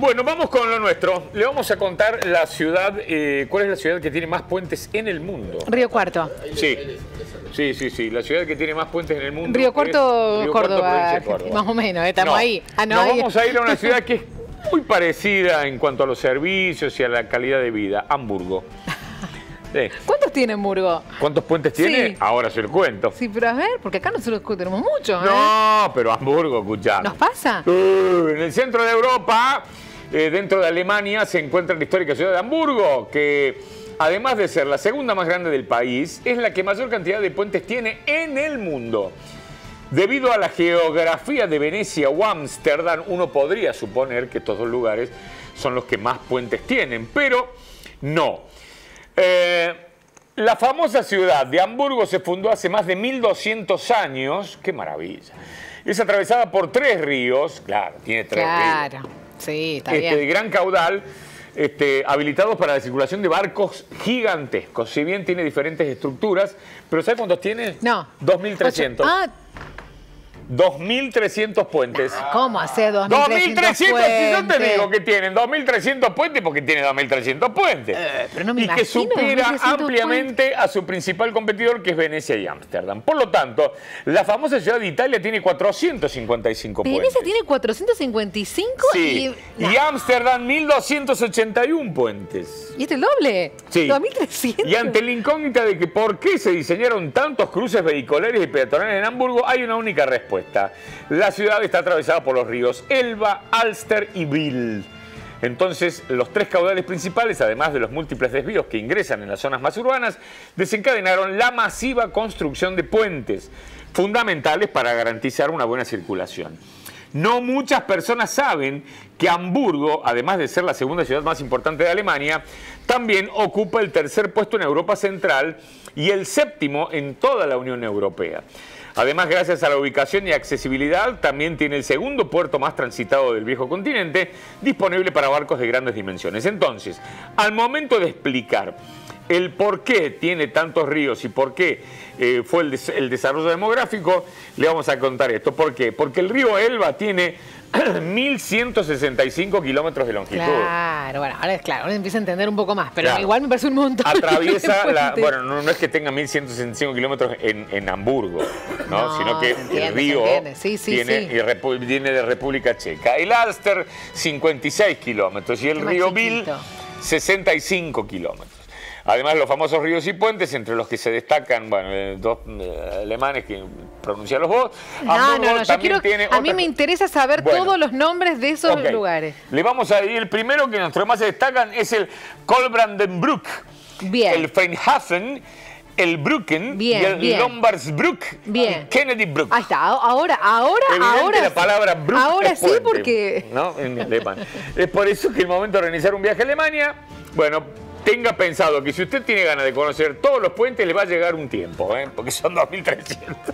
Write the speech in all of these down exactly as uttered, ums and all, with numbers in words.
Bueno, vamos con lo nuestro. Le vamos a contar la ciudad, eh, ¿cuál es la ciudad que tiene más puentes en el mundo? Río Cuarto. Sí, sí, sí, sí. La ciudad que tiene más puentes en el mundo. Río Cuarto, Río Córdoba, Cuarto, Córdoba. Más o menos, estamos no, ahí. Ah, no, nos ahí. vamos a ir a una ciudad que es muy parecida en cuanto a los servicios y a la calidad de vida. Hamburgo. Sí. ¿Cuántos tiene Hamburgo? ¿Cuántos puentes tiene? Sí. Ahora se lo cuento. Sí, pero a ver, porque acá nosotros tenemos muchos, ¿eh? No, pero Hamburgo, escuchame. ¿Nos pasa? Uh, en el centro de Europa, eh, dentro de Alemania, se encuentra la histórica ciudad de Hamburgo, que además de ser la segunda más grande del país, es la que mayor cantidad de puentes tiene en el mundo. Debido a la geografía de Venecia o Ámsterdam, uno podría suponer que estos dos lugares son los que más puentes tienen, pero no. Eh, la famosa ciudad de Hamburgo se fundó hace más de mil doscientos años. ¡Qué maravilla! Es atravesada por tres ríos, claro, tiene tres claro, ríos. Sí, está este, bien. De gran caudal, este, habilitados para la circulación de barcos gigantescos. Si bien tiene diferentes estructuras, pero ¿sabes cuántos tiene? No. dos mil trescientos. Ah, dos mil trescientos puentes. ¿cómo hacer dos mil trescientos puentes? Yo te puentes? digo que tienen dos mil trescientos puentes porque tiene dos mil trescientos puentes. Eh, pero no me y que imagino supera dos mil trescientos ampliamente puentes. a su principal competidor, que es Venecia y Ámsterdam. Por lo tanto, la famosa ciudad de Italia tiene cuatrocientos cincuenta y cinco puentes. Venecia tiene cuatrocientos cincuenta y cinco Sí. y... Y Ámsterdam mil doscientos ochenta y uno puentes. ¿Y este el doble? Sí. dos mil trescientos. Y ante la incógnita de que por qué se diseñaron tantos cruces vehiculares y peatonales en Hamburgo, hay una única respuesta. La ciudad está atravesada por los ríos Elba, Alster y Bill. Entonces, los tres caudales principales, además de los múltiples desvíos que ingresan en las zonas más urbanas, desencadenaron la masiva construcción de puentes, fundamentales para garantizar una buena circulación. No muchas personas saben que Hamburgo, además de ser la segunda ciudad más importante de Alemania, también ocupa el tercer puesto en Europa Central y el séptimo en toda la Unión Europea. Además, gracias a la ubicación y accesibilidad, también tiene el segundo puerto más transitado del viejo continente, disponible para barcos de grandes dimensiones. Entonces, al momento de explicar el por qué tiene tantos ríos y por qué eh, fue el, des el desarrollo demográfico, le vamos a contar esto. ¿Por qué? Porque el río Elba tiene mil ciento sesenta y cinco kilómetros de longitud. Claro, bueno, ahora es claro, ahora empieza a entender un poco más, pero Claro. igual me parece un montón. Atraviesa, de la, puentes. bueno, no, no es que tenga mil ciento sesenta y cinco kilómetros en, en Hamburgo, ¿no? No, Sino que se entiende, el río se entiende. Sí, sí, tiene, sí. Y repu viene de República Checa. El Alster, cincuenta y seis kilómetros, y el Qué más río Bill, chiquito. sesenta y cinco kilómetros. Además, los famosos ríos y puentes, entre los que se destacan, bueno, eh, dos eh, alemanes que pronuncialos vos. No, Hamburgo no, no, yo también quiero, tiene a otra- mí me interesa saber Bueno. todos los nombres de esos Ok. lugares. Le vamos a ir, el primero que nuestros más se destacan es el Kolbrandenbruck, Bien. el Freinhafen, el Brücken Bien, y el bien. Lombardsbruck Bien. y Kennedy-Bruck. Ahí está, ahora, ahora, Evidente ahora. la palabra Bruck Ahora es sí, puente, porque. ¿no? En alemán. Es por eso que el momento de organizar un viaje a Alemania, bueno, tenga pensado que si usted tiene ganas de conocer todos los puentes, le va a llegar un tiempo, ¿eh? Porque son dos mil trescientos.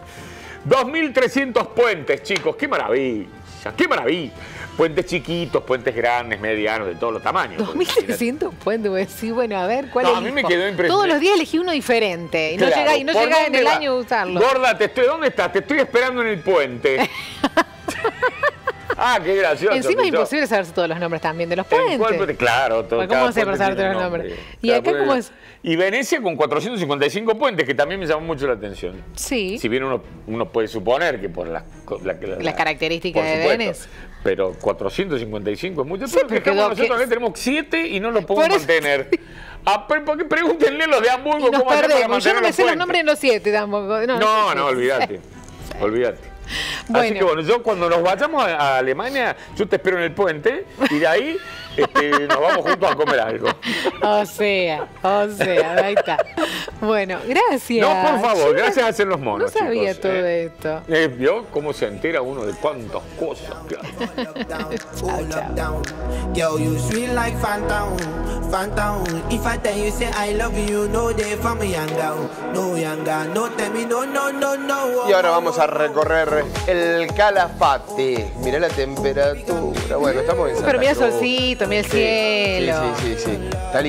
dos mil trescientos puentes, chicos, qué maravilla, qué maravilla. Puentes chiquitos, puentes grandes, medianos, de todos los tamaños. dos mil trescientos puentes, voy a decir, bueno, a ver, ¿cuál No, es? a mí me quedó impresionante. Todos los días elegí uno diferente y no Claro, llega, y no ¿por llega en dónde el va? año a usarlo. Gorda, te estoy, ¿dónde estás? Te estoy esperando en el puente. Ah, qué gracioso. Encima es Pichó. imposible saberse todos los nombres también de los ¿En puentes. cuál puente? Claro, todo. Porque cada ¿cómo hacer para puente saber tiene todos los nombre. nombres? ¿Y Cada acá puente- cómo es? Y Venecia con cuatrocientos cincuenta y cinco puentes, que también me llamó mucho la atención. Sí. Si bien uno, uno puede suponer que por las, la, la- Las características por de supuesto, Venecia. Pero cuatrocientos cincuenta y cinco es mucho. Sí, pero pero que quedó nosotros que- acá tenemos siete y no lo podemos Por eso- mantener. Ah, pero ¿por qué? Pregúntenle a los de Hamburgo Y nos cómo hacer para perdemos. Yo mantener no me los sé los puentes. nombres de los siete tampoco. No, No, sé. no, olvídate. Olvídate. Así Bueno. que bueno, yo cuando nos vayamos a, a Alemania, yo te espero en el puente y de ahí este, nos vamos juntos a comer algo. O sea, o sea, ahí está. Bueno, gracias. No, por favor, Yo gracias a hacer los monos. No sabía chicos, todo ¿eh? esto. Eh, ¿Vio cómo se entera uno de cuántas cosas? Claro. Yo, you sweet like Phantom, Phantom. If I tell you say I love you, no day for me younger, no younger, no tell me no, no, no, no. Y ahora vamos a recorrer el Calafate. Mirá la temperatura. Bueno, estamos en Santa Pero mira el Cruz. solcito, mira el Sí, cielo. Sí, sí, sí, sí. Está